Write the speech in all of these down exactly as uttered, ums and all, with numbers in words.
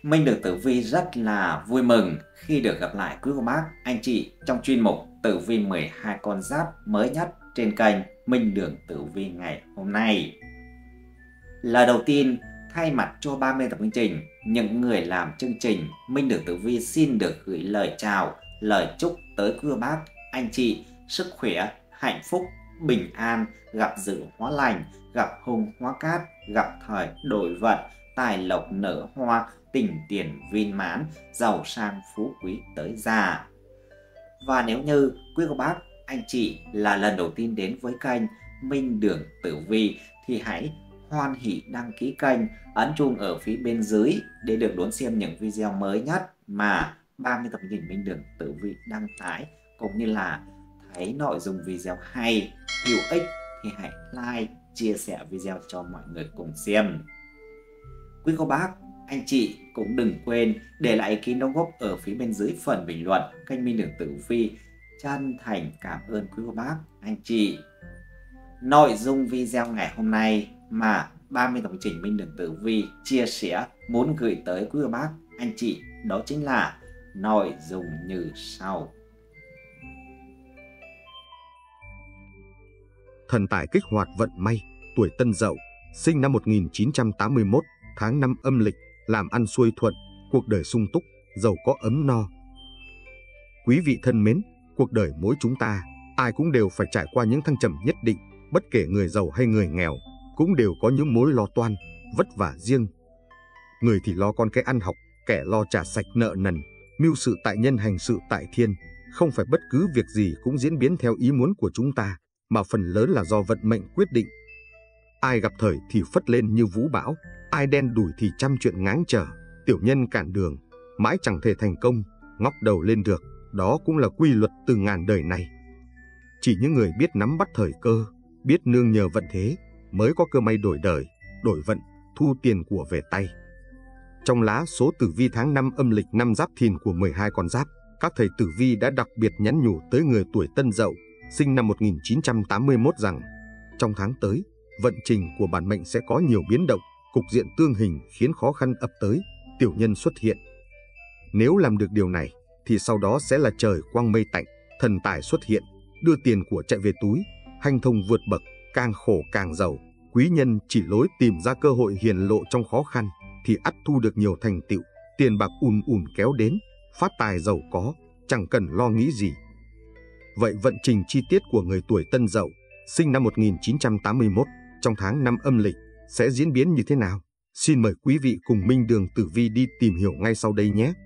Minh được Tử Vi rất là vui mừng khi được gặp lại quý cô bác, anh chị trong chuyên mục Tử Vi mười hai con giáp mới nhất trên kênh Minh Đường Tử Vi ngày hôm nay. Lời đầu tiên, thay mặt cho ba mươi tập chương trình, những người làm chương trình, Minh Đường Tử Vi xin được gửi lời chào, lời chúc tới quý cô bác, anh chị sức khỏe, hạnh phúc, bình an, gặp dữ hóa lành, gặp hung hóa cát, gặp thời đổi vận, tài lộc nở hoa, tình tiền viên mãn, giàu sang phú quý tới già. Và nếu như quý cô bác, anh chị là lần đầu tiên đến với kênh Minh Đường Tử Vi thì hãy hoan hỷ đăng ký kênh, ấn chuông ở phía bên dưới để được đón xem những video mới nhất mà ba mươi tập chương trình Minh Đường Tử Vi đăng tải, cũng như là thấy nội dung video hay, hữu ích thì hãy like, chia sẻ video cho mọi người cùng xem. Quý cô bác, anh chị cũng đừng quên để lại ý kiến đóng góp ở phía bên dưới phần bình luận kênh Minh Đường Tử Vi. Chân thành cảm ơn quý cô bác, anh chị. Nội dung video ngày hôm nay mà ba mươi tập chương trình Minh Đường Tử Vi chia sẻ muốn gửi tới quý cô bác, anh chị đó chính là nội dung như sau. Thần tài kích hoạt vận may, tuổi Tân Dậu, sinh năm một nghìn chín trăm tám mươi mốt, tháng năm âm lịch, làm ăn xuôi thuận, cuộc đời sung túc, giàu có ấm no. Quý vị thân mến, cuộc đời mỗi chúng ta, ai cũng đều phải trải qua những thăng trầm nhất định, bất kể người giàu hay người nghèo, cũng đều có những mối lo toan, vất vả riêng. Người thì lo con cái ăn học, kẻ lo trả sạch nợ nần, mưu sự tại nhân hành sự tại thiên, không phải bất cứ việc gì cũng diễn biến theo ý muốn của chúng ta, mà phần lớn là do vận mệnh quyết định. Ai gặp thời thì phất lên như vũ bão, ai đen đủi thì trăm chuyện ngáng trở, tiểu nhân cản đường, mãi chẳng thể thành công, ngóc đầu lên được, đó cũng là quy luật từ ngàn đời này. Chỉ những người biết nắm bắt thời cơ, biết nương nhờ vận thế, mới có cơ may đổi đời, đổi vận, thu tiền của về tay. Trong lá số tử vi tháng năm âm lịch năm Giáp Thìn của mười hai con giáp, các thầy tử vi đã đặc biệt nhắn nhủ tới người tuổi Tân Dậu, sinh năm một nghìn chín trăm tám mươi mốt rằng, trong tháng tới, vận trình của bản mệnh sẽ có nhiều biến động, cục diện tương hình khiến khó khăn ập tới, tiểu nhân xuất hiện. Nếu làm được điều này, thì sau đó sẽ là trời quang mây tạnh, thần tài xuất hiện, đưa tiền của chạy về túi, hanh thông vượt bậc, càng khổ càng giàu. Quý nhân chỉ lối tìm ra cơ hội hiển lộ trong khó khăn, thì ắt thu được nhiều thành tựu, tiền bạc ùn ùn kéo đến, phát tài giàu có, chẳng cần lo nghĩ gì. Vậy vận trình chi tiết của người tuổi Tân Dậu, sinh năm một nghìn chín trăm tám mươi mốt, trong tháng năm âm lịch, sẽ diễn biến như thế nào? Xin mời quý vị cùng Minh Đường Tử Vi đi tìm hiểu ngay sau đây nhé.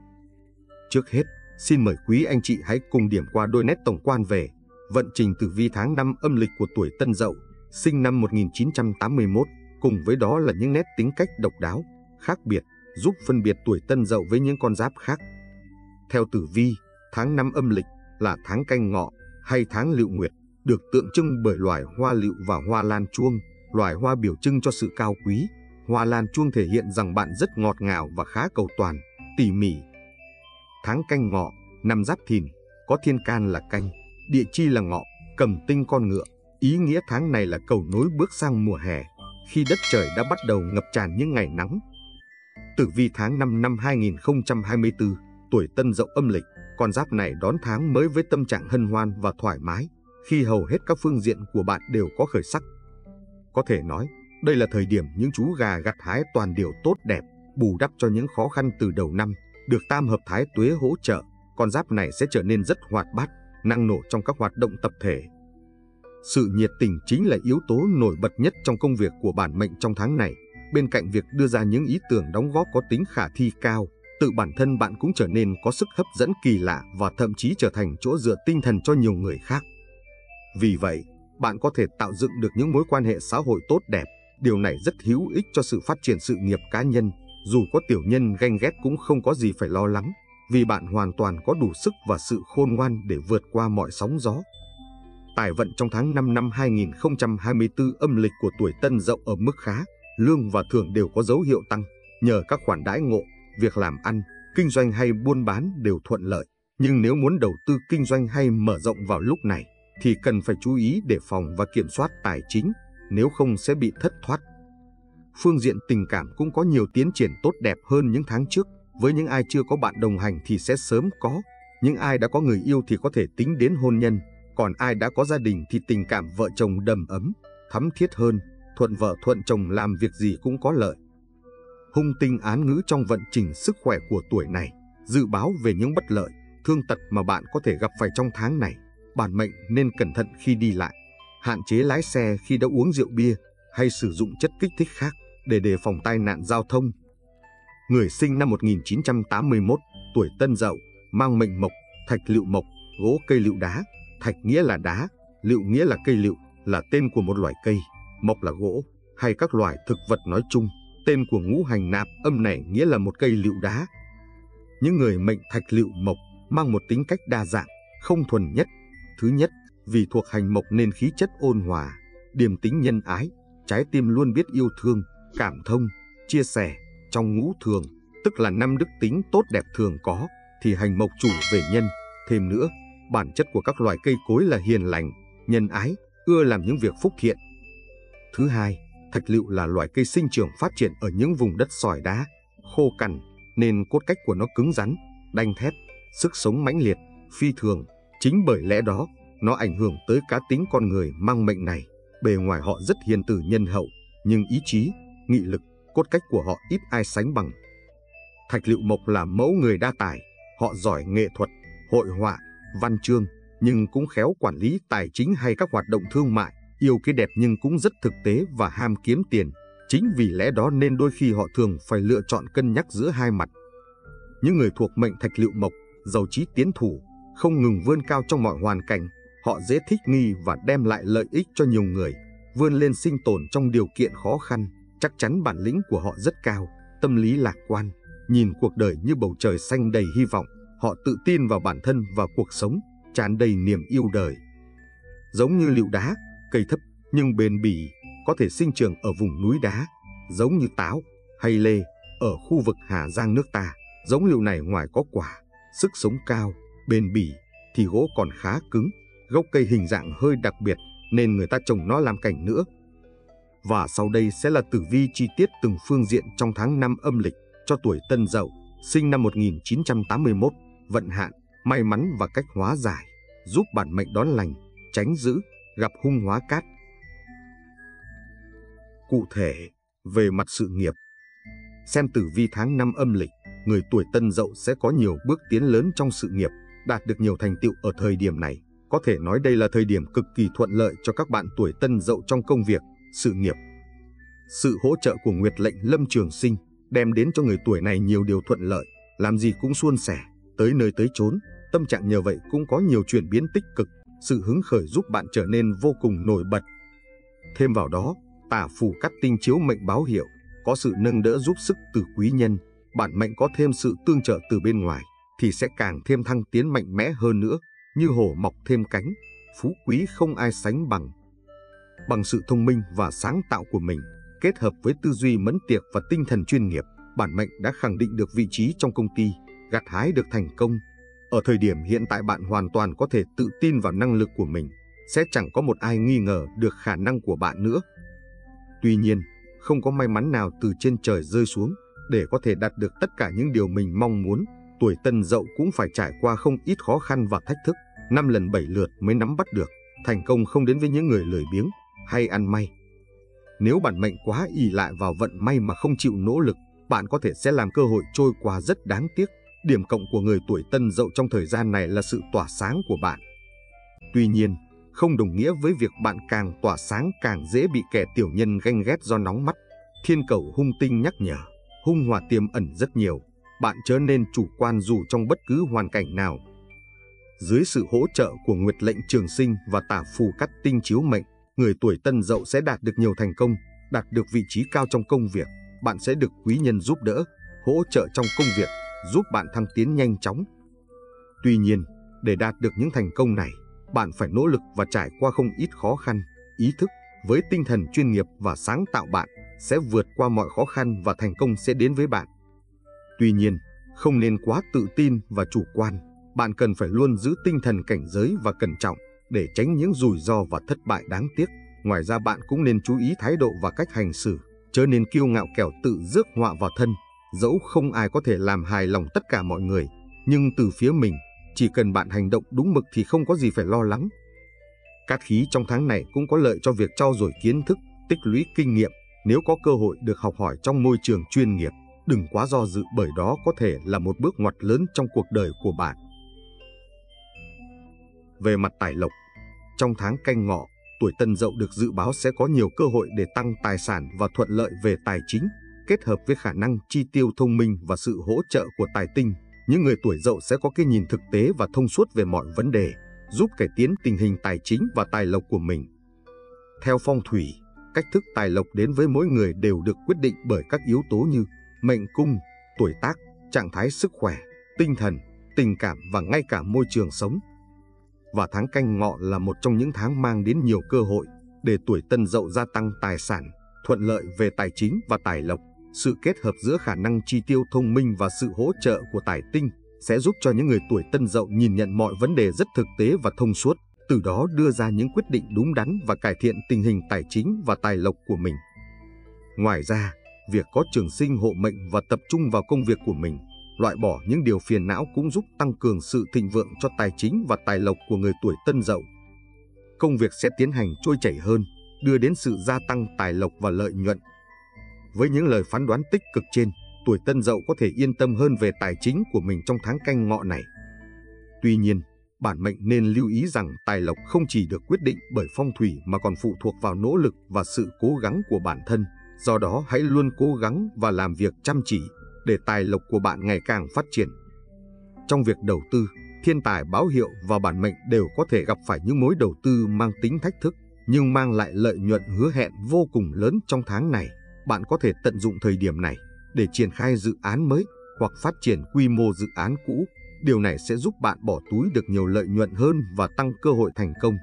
Trước hết, xin mời quý anh chị hãy cùng điểm qua đôi nét tổng quan về vận trình tử vi tháng năm âm lịch của tuổi Tân Dậu, sinh năm một nghìn chín trăm tám mươi mốt, cùng với đó là những nét tính cách độc đáo, khác biệt, giúp phân biệt tuổi Tân Dậu với những con giáp khác. Theo tử vi, tháng năm âm lịch là tháng Canh Ngọ hay tháng Lựu Nguyệt, được tượng trưng bởi loài hoa lựu và hoa lan chuông, loài hoa biểu trưng cho sự cao quý. Hoa lan chuông thể hiện rằng bạn rất ngọt ngào và khá cầu toàn, tỉ mỉ. Tháng Canh Ngọ, năm Giáp Thìn, có thiên can là Canh, địa chi là Ngọ, cầm tinh con ngựa. Ý nghĩa tháng này là cầu nối bước sang mùa hè, khi đất trời đã bắt đầu ngập tràn những ngày nắng. Tử vi tháng năm năm hai nghìn không trăm hai mươi tư, tuổi Tân Dậu âm lịch, con giáp này đón tháng mới với tâm trạng hân hoan và thoải mái, khi hầu hết các phương diện của bạn đều có khởi sắc. Có thể nói, đây là thời điểm những chú gà gặt hái toàn điều tốt đẹp, bù đắp cho những khó khăn từ đầu năm. Được tam hợp thái tuế hỗ trợ, con giáp này sẽ trở nên rất hoạt bát, năng nổ trong các hoạt động tập thể. Sự nhiệt tình chính là yếu tố nổi bật nhất trong công việc của bản mệnh trong tháng này. Bên cạnh việc đưa ra những ý tưởng đóng góp có tính khả thi cao, tự bản thân bạn cũng trở nên có sức hấp dẫn kỳ lạ và thậm chí trở thành chỗ dựa tinh thần cho nhiều người khác. Vì vậy, bạn có thể tạo dựng được những mối quan hệ xã hội tốt đẹp. Điều này rất hữu ích cho sự phát triển sự nghiệp cá nhân. Dù có tiểu nhân ganh ghét cũng không có gì phải lo lắng, vì bạn hoàn toàn có đủ sức và sự khôn ngoan để vượt qua mọi sóng gió. Tài vận trong tháng năm năm hai nghìn không trăm hai mươi tư âm lịch của tuổi Tân Dậu ở mức khá, lương và thưởng đều có dấu hiệu tăng, nhờ các khoản đãi ngộ, việc làm ăn, kinh doanh hay buôn bán đều thuận lợi. Nhưng nếu muốn đầu tư kinh doanh hay mở rộng vào lúc này, thì cần phải chú ý đề phòng và kiểm soát tài chính, nếu không sẽ bị thất thoát. Phương diện tình cảm cũng có nhiều tiến triển tốt đẹp hơn những tháng trước. Với những ai chưa có bạn đồng hành thì sẽ sớm có. Những ai đã có người yêu thì có thể tính đến hôn nhân. Còn ai đã có gia đình thì tình cảm vợ chồng đầm ấm, thắm thiết hơn. Thuận vợ thuận chồng, làm việc gì cũng có lợi. Hung tinh án ngữ trong vận trình sức khỏe của tuổi này dự báo về những bất lợi, thương tật mà bạn có thể gặp phải trong tháng này. Bản mệnh nên cẩn thận khi đi lại, hạn chế lái xe khi đã uống rượu bia hay sử dụng chất kích thích khác để đề phòng tai nạn giao thông. Người sinh năm một nghìn chín trăm tám mươi mốt, tuổi Tân Dậu, mang mệnh mộc, thạch lựu mộc, gỗ cây lựu đá. Thạch nghĩa là đá, lựu nghĩa là cây lựu, là tên của một loại cây, mộc là gỗ hay các loài thực vật nói chung. Tên của ngũ hành nạp âm này nghĩa là một cây lựu đá. Những người mệnh thạch lựu mộc mang một tính cách đa dạng, không thuần nhất. Thứ nhất, vì thuộc hành mộc nên khí chất ôn hòa, điềm tính nhân ái, trái tim luôn biết yêu thương, cảm thông, chia sẻ. Trong ngũ thường, tức là năm đức tính tốt đẹp thường có, thì hành mộc chủ về nhân. Thêm nữa, bản chất của các loài cây cối là hiền lành, nhân ái, ưa làm những việc phúc thiện. Thứ hai, thạch lựu là loài cây sinh trưởng phát triển ở những vùng đất sỏi đá, khô cằn, nên cốt cách của nó cứng rắn, đanh thép, sức sống mãnh liệt, phi thường. Chính bởi lẽ đó, nó ảnh hưởng tới cá tính con người mang mệnh này. Bề ngoài họ rất hiền từ nhân hậu, nhưng ý chí, nghị lực, cốt cách của họ ít ai sánh bằng. Thạch lựu mộc là mẫu người đa tài, họ giỏi nghệ thuật, hội họa, văn chương, nhưng cũng khéo quản lý tài chính hay các hoạt động thương mại, yêu cái đẹp nhưng cũng rất thực tế và ham kiếm tiền. Chính vì lẽ đó nên đôi khi họ thường phải lựa chọn cân nhắc giữa hai mặt. Những người thuộc mệnh thạch lựu mộc, giàu chí tiến thủ, không ngừng vươn cao trong mọi hoàn cảnh, họ dễ thích nghi và đem lại lợi ích cho nhiều người, vươn lên sinh tồn trong điều kiện khó khăn. Chắc chắn bản lĩnh của họ rất cao, tâm lý lạc quan, nhìn cuộc đời như bầu trời xanh đầy hy vọng. Họ tự tin vào bản thân và cuộc sống, tràn đầy niềm yêu đời. Giống như lựu đá, cây thấp nhưng bền bỉ, có thể sinh trưởng ở vùng núi đá. Giống như táo hay lê ở khu vực Hà Giang nước ta, giống lựu này ngoài có quả, sức sống cao, bền bỉ, thì gỗ còn khá cứng. Gốc cây hình dạng hơi đặc biệt nên người ta trồng nó làm cảnh nữa. Và sau đây sẽ là tử vi chi tiết từng phương diện trong tháng năm âm lịch cho tuổi Tân Dậu, sinh năm một nghìn chín trăm tám mươi mốt, vận hạn, may mắn và cách hóa giải, giúp bản mệnh đón lành, tránh dữ, gặp hung hóa cát. Cụ thể, về mặt sự nghiệp, xem tử vi tháng năm âm lịch, người tuổi Tân Dậu sẽ có nhiều bước tiến lớn trong sự nghiệp, đạt được nhiều thành tựu ở thời điểm này. Có thể nói đây là thời điểm cực kỳ thuận lợi cho các bạn tuổi Tân Dậu trong công việc, sự nghiệp. Sự hỗ trợ của Nguyệt lệnh Lâm Trường Sinh đem đến cho người tuổi này nhiều điều thuận lợi, làm gì cũng suôn sẻ, tới nơi tới chốn. Tâm trạng nhờ vậy cũng có nhiều chuyển biến tích cực, sự hứng khởi giúp bạn trở nên vô cùng nổi bật. Thêm vào đó, tả phù cát tinh chiếu mệnh báo hiệu, có sự nâng đỡ giúp sức từ quý nhân. Bản mệnh có thêm sự tương trợ từ bên ngoài, thì sẽ càng thêm thăng tiến mạnh mẽ hơn nữa, như hổ mọc thêm cánh, phú quý không ai sánh bằng. Bằng sự thông minh và sáng tạo của mình, kết hợp với tư duy mẫn tiệp và tinh thần chuyên nghiệp, bản mệnh đã khẳng định được vị trí trong công ty, gặt hái được thành công. Ở thời điểm hiện tại bạn hoàn toàn có thể tự tin vào năng lực của mình, sẽ chẳng có một ai nghi ngờ được khả năng của bạn nữa. Tuy nhiên, không có may mắn nào từ trên trời rơi xuống để có thể đạt được tất cả những điều mình mong muốn. Tuổi Tân Dậu cũng phải trải qua không ít khó khăn và thách thức, năm lần bảy lượt mới nắm bắt được. Thành công không đến với những người lười biếng hay ăn may. Nếu bản mệnh quá ỷ lại vào vận may mà không chịu nỗ lực, bạn có thể sẽ làm cơ hội trôi qua rất đáng tiếc. Điểm cộng của người tuổi Tân Dậu trong thời gian này là sự tỏa sáng của bạn. Tuy nhiên, không đồng nghĩa với việc bạn càng tỏa sáng càng dễ bị kẻ tiểu nhân ganh ghét do nóng mắt. Thiên cầu hung tinh nhắc nhở, hung hỏa tiềm ẩn rất nhiều. Bạn chớ nên chủ quan dù trong bất cứ hoàn cảnh nào. Dưới sự hỗ trợ của Nguyệt lệnh Trường Sinh và tả phù cát tinh chiếu mệnh, người tuổi Tân Dậu sẽ đạt được nhiều thành công, đạt được vị trí cao trong công việc. Bạn sẽ được quý nhân giúp đỡ, hỗ trợ trong công việc, giúp bạn thăng tiến nhanh chóng. Tuy nhiên, để đạt được những thành công này, bạn phải nỗ lực và trải qua không ít khó khăn. Ý thức với tinh thần chuyên nghiệp và sáng tạo, bạn sẽ vượt qua mọi khó khăn và thành công sẽ đến với bạn. Tuy nhiên, không nên quá tự tin và chủ quan. Bạn cần phải luôn giữ tinh thần cảnh giới và cẩn trọng để tránh những rủi ro và thất bại đáng tiếc. Ngoài ra, bạn cũng nên chú ý thái độ và cách hành xử, chớ nên kiêu ngạo kẻo tự rước họa vào thân. Dẫu không ai có thể làm hài lòng tất cả mọi người, nhưng từ phía mình, chỉ cần bạn hành động đúng mực thì không có gì phải lo lắng. Cát khí trong tháng này cũng có lợi cho việc trau dồi kiến thức, tích lũy kinh nghiệm. Nếu có cơ hội được học hỏi trong môi trường chuyên nghiệp, đừng quá do dự, bởi đó có thể là một bước ngoặt lớn trong cuộc đời của bạn. Về mặt tài lộc, trong tháng Canh Ngọ, tuổi Tân Dậu được dự báo sẽ có nhiều cơ hội để tăng tài sản và thuận lợi về tài chính, kết hợp với khả năng chi tiêu thông minh và sự hỗ trợ của tài tinh. Những người tuổi Dậu sẽ có cái nhìn thực tế và thông suốt về mọi vấn đề, giúp cải tiến tình hình tài chính và tài lộc của mình. Theo phong thủy, cách thức tài lộc đến với mỗi người đều được quyết định bởi các yếu tố như mệnh cung, tuổi tác, trạng thái sức khỏe, tinh thần, tình cảm và ngay cả môi trường sống. Và tháng Canh Ngọ là một trong những tháng mang đến nhiều cơ hội để tuổi Tân Dậu gia tăng tài sản, thuận lợi về tài chính và tài lộc. Sự kết hợp giữa khả năng chi tiêu thông minh và sự hỗ trợ của tài tinh sẽ giúp cho những người tuổi Tân Dậu nhìn nhận mọi vấn đề rất thực tế và thông suốt, từ đó đưa ra những quyết định đúng đắn và cải thiện tình hình tài chính và tài lộc của mình. Ngoài ra, việc có trường sinh hộ mệnh và tập trung vào công việc của mình, loại bỏ những điều phiền não cũng giúp tăng cường sự thịnh vượng cho tài chính và tài lộc của người tuổi Tân Dậu. Công việc sẽ tiến hành trôi chảy hơn, đưa đến sự gia tăng tài lộc và lợi nhuận. Với những lời phán đoán tích cực trên, tuổi Tân Dậu có thể yên tâm hơn về tài chính của mình trong tháng Canh Ngọ này. Tuy nhiên, bản mệnh nên lưu ý rằng tài lộc không chỉ được quyết định bởi phong thủy mà còn phụ thuộc vào nỗ lực và sự cố gắng của bản thân. Do đó hãy luôn cố gắng và làm việc chăm chỉ để tài lộc của bạn ngày càng phát triển. Trong việc đầu tư, thiên tài báo hiệu và bản mệnh đều có thể gặp phải những mối đầu tư mang tính thách thức, nhưng mang lại lợi nhuận hứa hẹn vô cùng lớn trong tháng này. Bạn có thể tận dụng thời điểm này để triển khai dự án mới hoặc phát triển quy mô dự án cũ. Điều này sẽ giúp bạn bỏ túi được nhiều lợi nhuận hơn và tăng cơ hội thành công.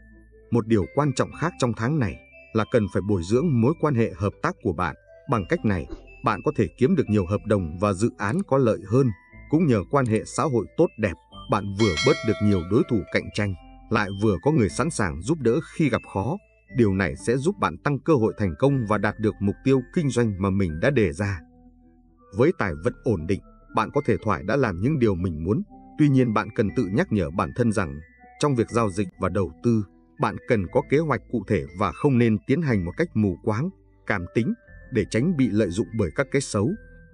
Một điều quan trọng khác trong tháng này là cần phải bồi dưỡng mối quan hệ hợp tác của bạn. Bằng cách này, bạn có thể kiếm được nhiều hợp đồng và dự án có lợi hơn. Cũng nhờ quan hệ xã hội tốt đẹp, bạn vừa bớt được nhiều đối thủ cạnh tranh, lại vừa có người sẵn sàng giúp đỡ khi gặp khó. Điều này sẽ giúp bạn tăng cơ hội thành công và đạt được mục tiêu kinh doanh mà mình đã đề ra. Với tài vận ổn định, bạn có thể thoải đã làm những điều mình muốn. Tuy nhiên bạn cần tự nhắc nhở bản thân rằng, trong việc giao dịch và đầu tư, bạn cần có kế hoạch cụ thể và không nên tiến hành một cách mù quáng, cảm tính, để tránh bị lợi dụng bởi các cái xấu.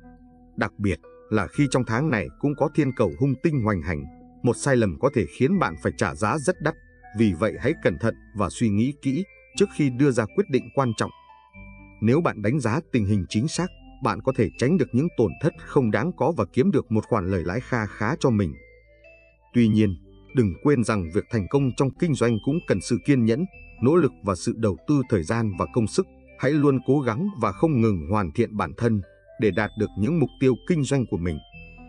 Đặc biệt là khi trong tháng này cũng có thiên cầu hung tinh hoành hành, một sai lầm có thể khiến bạn phải trả giá rất đắt. Vì vậy hãy cẩn thận và suy nghĩ kỹ trước khi đưa ra quyết định quan trọng. Nếu bạn đánh giá tình hình chính xác, bạn có thể tránh được những tổn thất không đáng có và kiếm được một khoản lời lãi kha khá cho mình. Tuy nhiên, đừng quên rằng việc thành công trong kinh doanh cũng cần sự kiên nhẫn, nỗ lực và sự đầu tư thời gian và công sức. Hãy luôn cố gắng và không ngừng hoàn thiện bản thân để đạt được những mục tiêu kinh doanh của mình.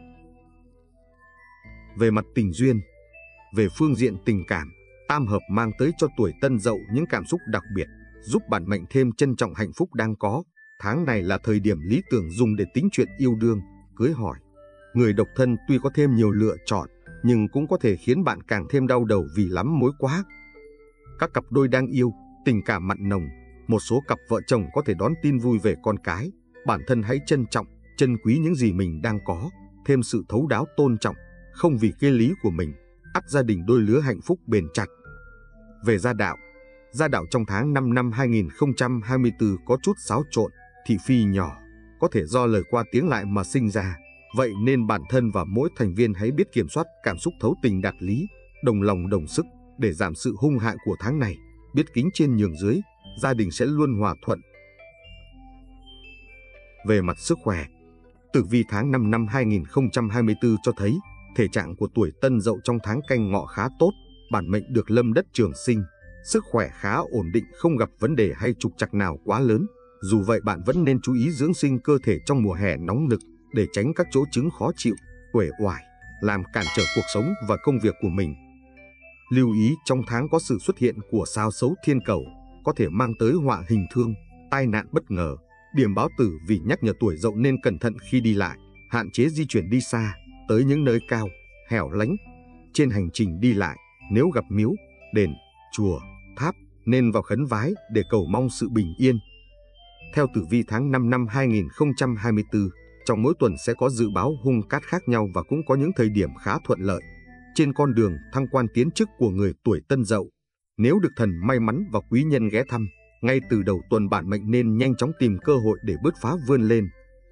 Về mặt tình duyên, về phương diện tình cảm, tam hợp mang tới cho tuổi Tân Dậu những cảm xúc đặc biệt, giúp bản mệnh thêm trân trọng hạnh phúc đang có. Tháng này là thời điểm lý tưởng dùng để tính chuyện yêu đương, cưới hỏi. Người độc thân tuy có thêm nhiều lựa chọn, nhưng cũng có thể khiến bạn càng thêm đau đầu vì lắm mối quá. Các cặp đôi đang yêu, tình cảm mặn nồng, một số cặp vợ chồng có thể đón tin vui về con cái. Bản thân hãy trân trọng, trân quý những gì mình đang có, thêm sự thấu đáo tôn trọng, không vì cái lý của mình, ắt gia đình đôi lứa hạnh phúc bền chặt. Về gia đạo, gia đạo trong tháng năm năm hai nghìn không trăm hai mươi tư có chút xáo trộn, thị phi nhỏ, có thể do lời qua tiếng lại mà sinh ra. Vậy nên bản thân và mỗi thành viên hãy biết kiểm soát cảm xúc, thấu tình đạt lý, đồng lòng đồng sức để giảm sự hung hại của tháng này. Biết kính trên nhường dưới, gia đình sẽ luôn hòa thuận. Về mặt sức khỏe, tử vi tháng năm năm hai nghìn không trăm hai mươi tư cho thấy thể trạng của tuổi Tân Dậu trong tháng Canh Ngọ khá tốt. Bản mệnh được lâm đất trường sinh, sức khỏe khá ổn định, không gặp vấn đề hay trục trặc nào quá lớn. Dù vậy bạn vẫn nên chú ý dưỡng sinh cơ thể trong mùa hè nóng nực để tránh các chỗ chứng khó chịu, uể oải, làm cản trở cuộc sống và công việc của mình. Lưu ý trong tháng có sự xuất hiện của sao xấu thiên cầu, có thể mang tới họa hình thương, tai nạn bất ngờ. Điểm báo tử vi nhắc nhở tuổi Dậu nên cẩn thận khi đi lại, hạn chế di chuyển đi xa, tới những nơi cao, hẻo lánh. Trên hành trình đi lại, nếu gặp miếu, đền, chùa, tháp, nên vào khấn vái để cầu mong sự bình yên. Theo tử vi tháng năm năm hai nghìn không trăm hai mươi tư, trong mỗi tuần sẽ có dự báo hung cát khác nhau và cũng có những thời điểm khá thuận lợi trên con đường thăng quan tiến chức của người tuổi Tân Dậu. Nếu được thần may mắn và quý nhân ghé thăm, ngay từ đầu tuần bạn mệnh nên nhanh chóng tìm cơ hội để bứt phá vươn lên.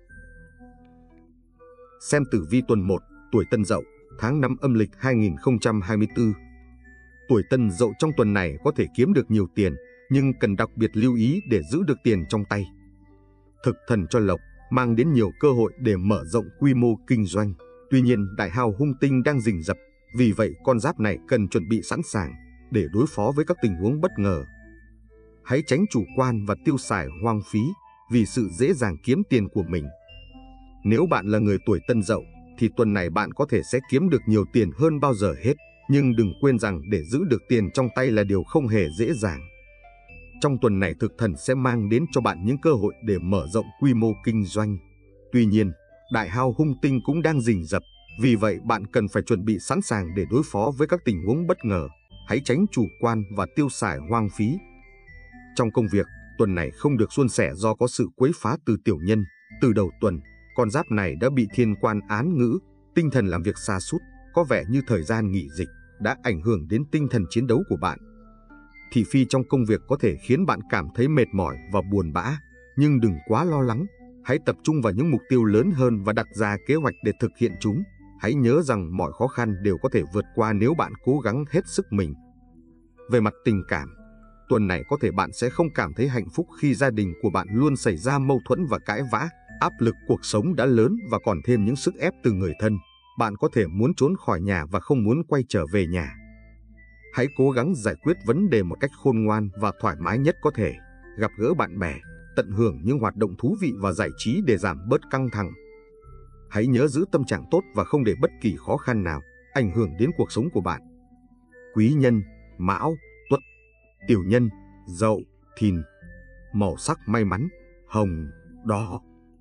Xem tử vi tuần một, tuổi Tân Dậu, tháng năm âm lịch hai nghìn không trăm hai mươi tư. Tuổi Tân Dậu trong tuần này có thể kiếm được nhiều tiền, nhưng cần đặc biệt lưu ý để giữ được tiền trong tay. Thực thần cho lộc, mang đến nhiều cơ hội để mở rộng quy mô kinh doanh. Tuy nhiên, đại hao hung tinh đang rình rập, vì vậy con giáp này cần chuẩn bị sẵn sàng để đối phó với các tình huống bất ngờ. Hãy tránh chủ quan và tiêu xài hoang phí vì sự dễ dàng kiếm tiền của mình. Nếu bạn là người tuổi Tân Dậu, thì tuần này bạn có thể sẽ kiếm được nhiều tiền hơn bao giờ hết, nhưng đừng quên rằng để giữ được tiền trong tay là điều không hề dễ dàng. Trong tuần này thực thần sẽ mang đến cho bạn những cơ hội để mở rộng quy mô kinh doanh. Tuy nhiên, đại hao hung tinh cũng đang rình rập, vì vậy bạn cần phải chuẩn bị sẵn sàng để đối phó với các tình huống bất ngờ. Hãy tránh chủ quan và tiêu xài hoang phí. Trong công việc, tuần này không được suôn sẻ do có sự quấy phá từ tiểu nhân. Từ đầu tuần, con giáp này đã bị thiên quan án ngữ, tinh thần làm việc sa sút, có vẻ như thời gian nghỉ dịch đã ảnh hưởng đến tinh thần chiến đấu của bạn. Thị phi trong công việc có thể khiến bạn cảm thấy mệt mỏi và buồn bã, nhưng đừng quá lo lắng. Hãy tập trung vào những mục tiêu lớn hơn và đặt ra kế hoạch để thực hiện chúng. Hãy nhớ rằng mọi khó khăn đều có thể vượt qua nếu bạn cố gắng hết sức mình. Về mặt tình cảm, tuần này có thể bạn sẽ không cảm thấy hạnh phúc khi gia đình của bạn luôn xảy ra mâu thuẫn và cãi vã. Áp lực cuộc sống đã lớn và còn thêm những sức ép từ người thân. Bạn có thể muốn trốn khỏi nhà và không muốn quay trở về nhà. Hãy cố gắng giải quyết vấn đề một cách khôn ngoan và thoải mái nhất có thể. Gặp gỡ bạn bè, tận hưởng những hoạt động thú vị và giải trí để giảm bớt căng thẳng. Hãy nhớ giữ tâm trạng tốt và không để bất kỳ khó khăn nào ảnh hưởng đến cuộc sống của bạn. Quý nhân: Mão, Tuất. Tiểu nhân: Dậu, Thìn. Màu sắc may mắn: hồng, đỏ.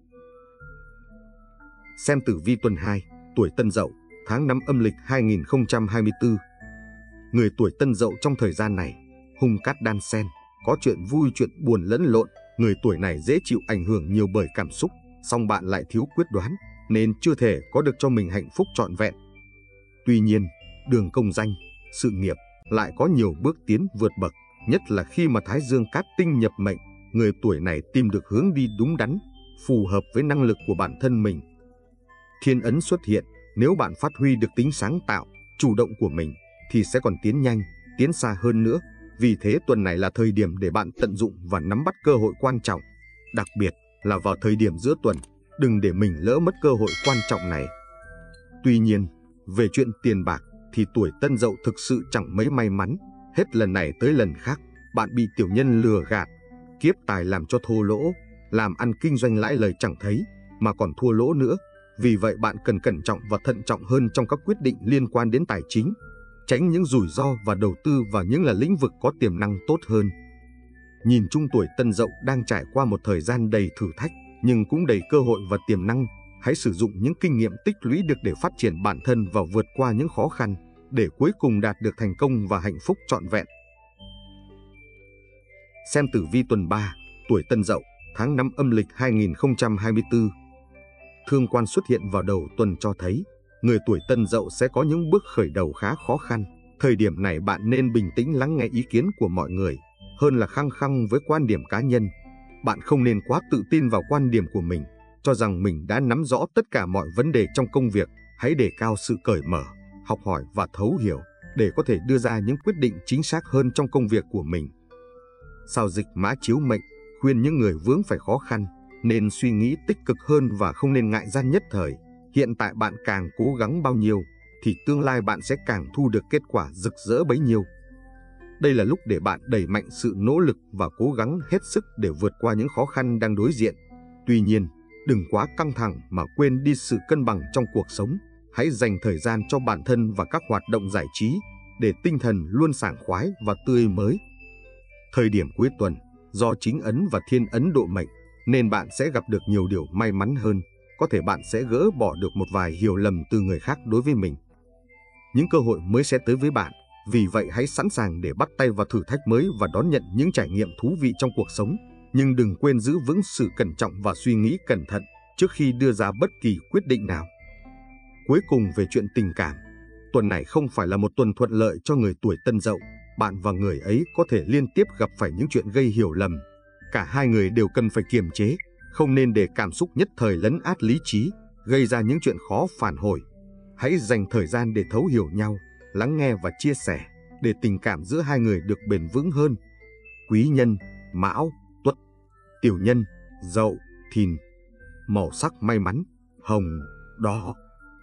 Xem tử vi tuần hai, tuổi Tân Dậu, tháng năm âm lịch hai nghìn không trăm hai mươi tư. Người tuổi Tân Dậu trong thời gian này, hung cát đan xen, có chuyện vui chuyện buồn lẫn lộn. Người tuổi này dễ chịu ảnh hưởng nhiều bởi cảm xúc, song bạn lại thiếu quyết đoán, nên chưa thể có được cho mình hạnh phúc trọn vẹn. Tuy nhiên, đường công danh, sự nghiệp lại có nhiều bước tiến vượt bậc, nhất là khi mà Thái Dương cát tinh nhập mệnh, người tuổi này tìm được hướng đi đúng đắn, phù hợp với năng lực của bản thân mình. Thiên ấn xuất hiện, nếu bạn phát huy được tính sáng tạo, chủ động của mình, thì sẽ còn tiến nhanh, tiến xa hơn nữa. Vì thế tuần này là thời điểm để bạn tận dụng và nắm bắt cơ hội quan trọng. Đặc biệt là vào thời điểm giữa tuần, đừng để mình lỡ mất cơ hội quan trọng này. Tuy nhiên, về chuyện tiền bạc thì tuổi Tân Dậu thực sự chẳng mấy may mắn. Hết lần này tới lần khác, bạn bị tiểu nhân lừa gạt, kiếp tài làm cho thua lỗ, làm ăn kinh doanh lãi lời chẳng thấy, mà còn thua lỗ nữa. Vì vậy bạn cần cẩn trọng và thận trọng hơn trong các quyết định liên quan đến tài chính. Tránh những rủi ro và đầu tư vào những là lĩnh vực có tiềm năng tốt hơn. Nhìn chung tuổi Tân Dậu đang trải qua một thời gian đầy thử thách, nhưng cũng đầy cơ hội và tiềm năng. Hãy sử dụng những kinh nghiệm tích lũy được để phát triển bản thân và vượt qua những khó khăn, để cuối cùng đạt được thành công và hạnh phúc trọn vẹn. Xem tử vi tuần ba, tuổi Tân Dậu, tháng năm âm lịch hai nghìn không trăm hai mươi tư. Thương quan xuất hiện vào đầu tuần cho thấy, người tuổi Tân Dậu sẽ có những bước khởi đầu khá khó khăn. Thời điểm này bạn nên bình tĩnh lắng nghe ý kiến của mọi người, hơn là khăng khăng với quan điểm cá nhân. Bạn không nên quá tự tin vào quan điểm của mình, cho rằng mình đã nắm rõ tất cả mọi vấn đề trong công việc. Hãy đề cao sự cởi mở, học hỏi và thấu hiểu, để có thể đưa ra những quyết định chính xác hơn trong công việc của mình. Sao dịch mã chiếu mệnh, khuyên những người vướng phải khó khăn nên suy nghĩ tích cực hơn và không nên ngại gian nhất thời. Hiện tại bạn càng cố gắng bao nhiêu, thì tương lai bạn sẽ càng thu được kết quả rực rỡ bấy nhiêu. Đây là lúc để bạn đẩy mạnh sự nỗ lực và cố gắng hết sức để vượt qua những khó khăn đang đối diện. Tuy nhiên, đừng quá căng thẳng mà quên đi sự cân bằng trong cuộc sống. Hãy dành thời gian cho bản thân và các hoạt động giải trí, để tinh thần luôn sảng khoái và tươi mới. Thời điểm cuối tuần, do chính ấn và thiên ấn độ mệnh, nên bạn sẽ gặp được nhiều điều may mắn hơn. Có thể bạn sẽ gỡ bỏ được một vài hiểu lầm từ người khác đối với mình. Những cơ hội mới sẽ tới với bạn, vì vậy hãy sẵn sàng để bắt tay vào thử thách mới và đón nhận những trải nghiệm thú vị trong cuộc sống. nhưng đừng quên giữ vững sự cẩn trọng và suy nghĩ cẩn thận trước khi đưa ra bất kỳ quyết định nào. Cuối cùng về chuyện tình cảm, tuần này không phải là một tuần thuận lợi cho người tuổi Tân Dậu. Bạn và người ấy có thể liên tiếp gặp phải những chuyện gây hiểu lầm. Cả hai người đều cần phải kiềm chế, không nên để cảm xúc nhất thời lấn át lý trí, gây ra những chuyện khó phản hồi. Hãy dành thời gian để thấu hiểu nhau, lắng nghe và chia sẻ, để tình cảm giữa hai người được bền vững hơn. Quý nhân, Mão, Tuất. Tiểu nhân, Dậu, Thìn. Màu sắc may mắn, hồng, đỏ.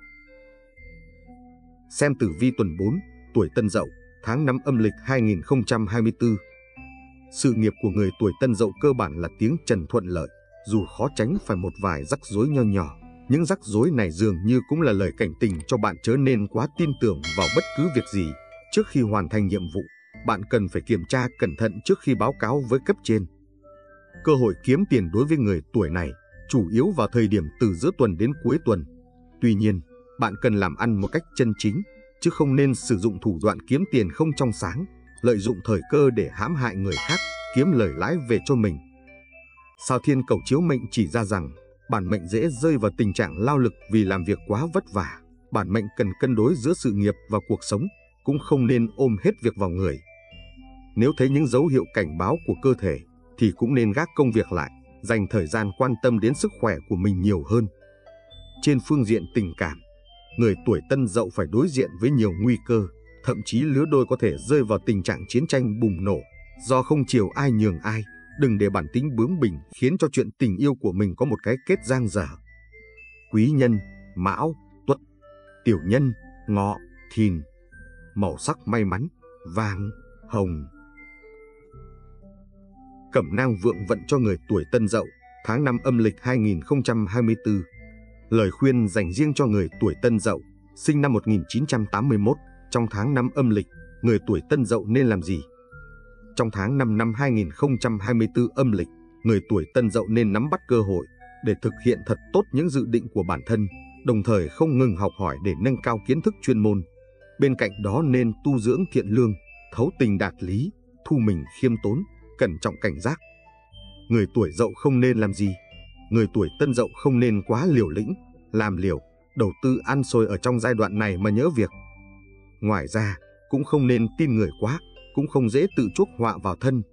Xem tử vi tuần bốn, tuổi Tân Dậu, tháng năm âm lịch hai nghìn không trăm hai mươi tư. Sự nghiệp của người tuổi Tân Dậu cơ bản là tiếng trần thuận lợi, dù khó tránh phải một vài rắc rối nho nhỏ. Những rắc rối này dường như cũng là lời cảnh tình cho bạn chớ nên quá tin tưởng vào bất cứ việc gì. Trước khi hoàn thành nhiệm vụ, bạn cần phải kiểm tra cẩn thận trước khi báo cáo với cấp trên. Cơ hội kiếm tiền đối với người tuổi này chủ yếu vào thời điểm từ giữa tuần đến cuối tuần. Tuy nhiên, bạn cần làm ăn một cách chân chính, chứ không nên sử dụng thủ đoạn kiếm tiền không trong sáng, lợi dụng thời cơ để hãm hại người khác, kiếm lời lãi về cho mình. Sao Thiên Cầu chiếu mệnh chỉ ra rằng, bản mệnh dễ rơi vào tình trạng lao lực vì làm việc quá vất vả. Bản mệnh cần cân đối giữa sự nghiệp và cuộc sống, cũng không nên ôm hết việc vào người. Nếu thấy những dấu hiệu cảnh báo của cơ thể, thì cũng nên gác công việc lại, dành thời gian quan tâm đến sức khỏe của mình nhiều hơn. Trên phương diện tình cảm, người tuổi Tân Dậu phải đối diện với nhiều nguy cơ, thậm chí lứa đôi có thể rơi vào tình trạng chiến tranh bùng nổ, do không chiều ai nhường ai. Đừng để bản tính bướng bỉnh khiến cho chuyện tình yêu của mình có một cái kết dang dở. Quý nhân, Mão, Tuất. Tiểu nhân, Ngọ, Thìn. Màu sắc may mắn, vàng, hồng. Cẩm nang vượng vận cho người tuổi Tân Dậu, tháng năm âm lịch hai nghìn không trăm hai mươi tư. Lời khuyên dành riêng cho người tuổi Tân Dậu, sinh năm một nghìn chín trăm tám mươi mốt. Trong tháng năm âm lịch, người tuổi Tân Dậu nên làm gì? Trong tháng năm năm hai nghìn không trăm hai mươi tư âm lịch, người tuổi Tân Dậu nên nắm bắt cơ hội để thực hiện thật tốt những dự định của bản thân, đồng thời không ngừng học hỏi để nâng cao kiến thức chuyên môn. Bên cạnh đó nên tu dưỡng thiện lương, thấu tình đạt lý, thu mình khiêm tốn, cẩn trọng cảnh giác. Người tuổi Dậu không nên làm gì? Người tuổi Tân Dậu không nên quá liều lĩnh, làm liều, đầu tư ăn xôi ở trong giai đoạn này mà nhớ việc. Ngoài ra, cũng không nên tin người quá, cũng không dễ tự chuốc họa vào thân.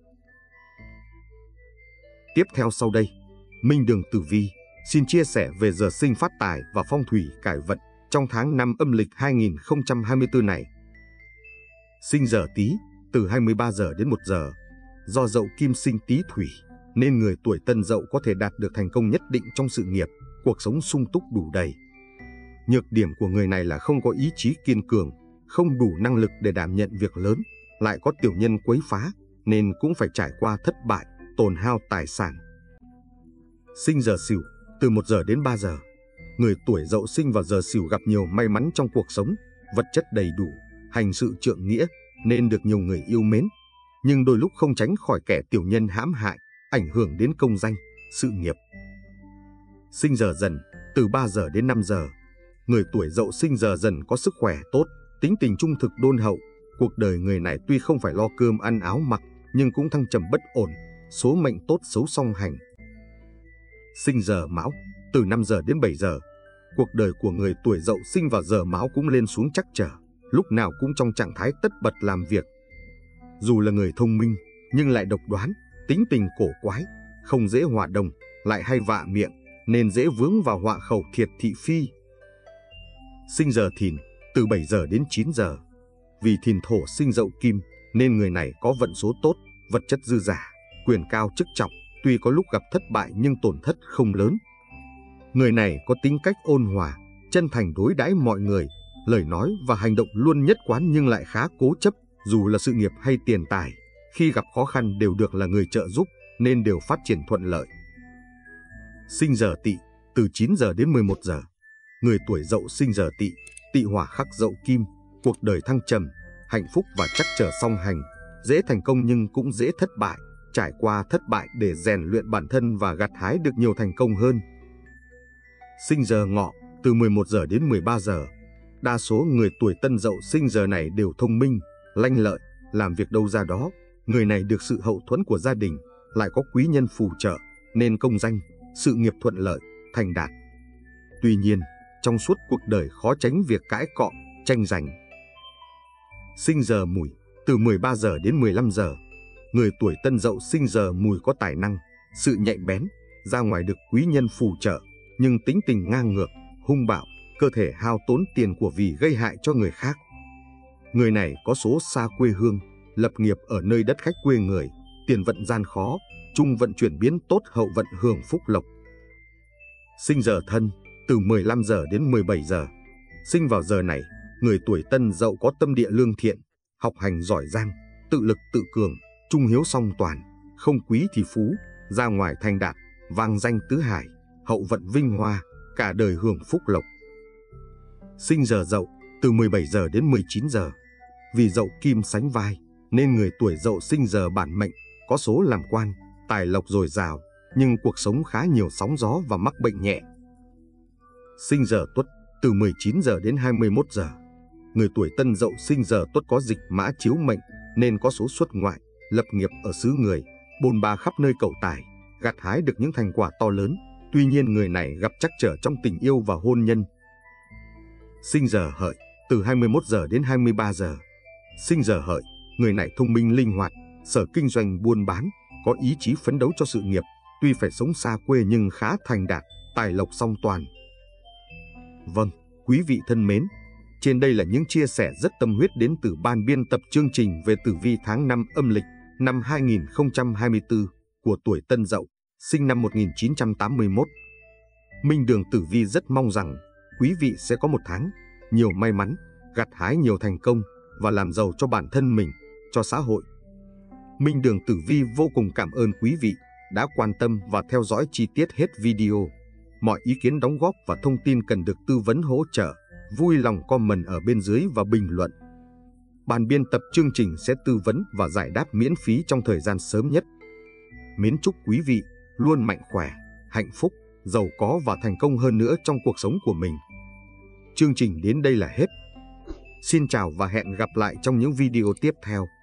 Tiếp theo sau đây, Minh Đường Tử Vi xin chia sẻ về giờ sinh phát tài và phong thủy cải vận trong tháng năm âm lịch hai nghìn không trăm hai mươi tư này. Sinh giờ Tý, từ hai mươi ba giờ đến một giờ. Do Dậu Kim sinh Tý Thủy, nên người tuổi Tân Dậu có thể đạt được thành công nhất định trong sự nghiệp, cuộc sống sung túc đủ đầy. Nhược điểm của người này là không có ý chí kiên cường, không đủ năng lực để đảm nhận việc lớn, lại có tiểu nhân quấy phá, nên cũng phải trải qua thất bại, tổn hao tài sản. Sinh giờ Sửu, từ một giờ đến ba giờ. Người tuổi Dậu sinh vào giờ Sửu gặp nhiều may mắn trong cuộc sống, vật chất đầy đủ, hành sự trượng nghĩa, nên được nhiều người yêu mến. Nhưng đôi lúc không tránh khỏi kẻ tiểu nhân hãm hại, ảnh hưởng đến công danh, sự nghiệp. Sinh giờ Dần, từ ba giờ đến năm giờ. Người tuổi Dậu sinh giờ Dần có sức khỏe tốt, tính tình trung thực đôn hậu. Cuộc đời người này tuy không phải lo cơm ăn áo mặc, nhưng cũng thăng trầm bất ổn, số mệnh tốt xấu song hành. Sinh giờ Mão, từ năm giờ đến bảy giờ. Cuộc đời của người tuổi Dậu sinh vào giờ Mão cũng lên xuống trắc trở, lúc nào cũng trong trạng thái tất bật làm việc. Dù là người thông minh, nhưng lại độc đoán, tính tình cổ quái, không dễ hòa đồng, lại hay vạ miệng, nên dễ vướng vào họa khẩu thiệt thị phi. Sinh giờ Thìn, từ bảy giờ đến chín giờ. Vì Thìn thổ sinh Dậu Kim, nên người này có vận số tốt, vật chất dư giả, quyền cao chức trọng, tuy có lúc gặp thất bại nhưng tổn thất không lớn. Người này có tính cách ôn hòa, chân thành đối đãi mọi người, lời nói và hành động luôn nhất quán nhưng lại khá cố chấp, dù là sự nghiệp hay tiền tài, khi gặp khó khăn đều được là người trợ giúp, nên đều phát triển thuận lợi. Sinh giờ Tỵ, từ chín giờ đến mười một giờ. Người tuổi Dậu sinh giờ Tỵ, Tỵ hỏa khắc Dậu Kim, cuộc đời thăng trầm, hạnh phúc và trắc trở song hành, dễ thành công nhưng cũng dễ thất bại, trải qua thất bại để rèn luyện bản thân và gặt hái được nhiều thành công hơn. Sinh giờ Ngọ, từ mười một giờ đến mười ba giờ. Đa số người tuổi Tân Dậu sinh giờ này đều thông minh, lanh lợi, làm việc đâu ra đó. Người này được sự hậu thuẫn của gia đình, lại có quý nhân phù trợ nên công danh, sự nghiệp thuận lợi, thành đạt. Tuy nhiên, trong suốt cuộc đời khó tránh việc cãi cọ, tranh giành. Sinh giờ Mùi, từ mười ba giờ đến mười lăm giờ. Người tuổi Tân Dậu sinh giờ Mùi có tài năng, sự nhạy bén, ra ngoài được quý nhân phù trợ, nhưng tính tình ngang ngược, hung bạo, cơ thể hao tốn tiền của vì gây hại cho người khác. Người này có số xa quê hương, lập nghiệp ở nơi đất khách quê người, tiền vận gian khó, trung vận chuyển biến tốt, hậu vận hưởng phúc lộc. Sinh giờ Thân, từ mười lăm giờ đến mười bảy giờ. Sinh vào giờ này, người tuổi Tân Dậu có tâm địa lương thiện, học hành giỏi giang, tự lực tự cường, trung hiếu song toàn, không quý thì phú, ra ngoài thành đạt, vang danh tứ hải, hậu vận vinh hoa, cả đời hưởng phúc lộc. Sinh giờ Dậu, từ mười bảy giờ đến mười chín giờ. Vì Dậu kim sánh vai, nên người tuổi Dậu sinh giờ bản mệnh, có số làm quan, tài lộc dồi dào, nhưng cuộc sống khá nhiều sóng gió và mắc bệnh nhẹ. Sinh giờ Tuất, từ mười chín giờ đến hai mươi mốt giờ. Người tuổi Tân Dậu sinh giờ Tuất có dịch mã chiếu mệnh, nên có số xuất ngoại, lập nghiệp ở xứ người, bôn ba khắp nơi cầu tài, gặt hái được những thành quả to lớn. Tuy nhiên người này gặp trắc trở trong tình yêu và hôn nhân. Sinh giờ Hợi, từ hai mươi mốt giờ đến hai mươi ba giờ. Sinh giờ Hợi, người này thông minh linh hoạt, sở kinh doanh buôn bán, có ý chí phấn đấu cho sự nghiệp, tuy phải sống xa quê nhưng khá thành đạt, tài lộc song toàn. Vâng, quý vị thân mến, trên đây là những chia sẻ rất tâm huyết đến từ ban biên tập chương trình về tử vi tháng năm âm lịch năm hai nghìn không trăm hai mươi tư của tuổi Tân Dậu, sinh năm một nghìn chín trăm tám mươi mốt. Minh Đường Tử Vi rất mong rằng quý vị sẽ có một tháng nhiều may mắn, gặt hái nhiều thành công và làm giàu cho bản thân mình, cho xã hội. Minh Đường Tử Vi vô cùng cảm ơn quý vị đã quan tâm và theo dõi chi tiết hết video. Mọi ý kiến đóng góp và thông tin cần được tư vấn hỗ trợ, vui lòng comment ở bên dưới và bình luận. Ban biên tập chương trình sẽ tư vấn và giải đáp miễn phí trong thời gian sớm nhất. Mến chúc quý vị luôn mạnh khỏe, hạnh phúc, giàu có và thành công hơn nữa trong cuộc sống của mình. Chương trình đến đây là hết. Xin chào và hẹn gặp lại trong những video tiếp theo.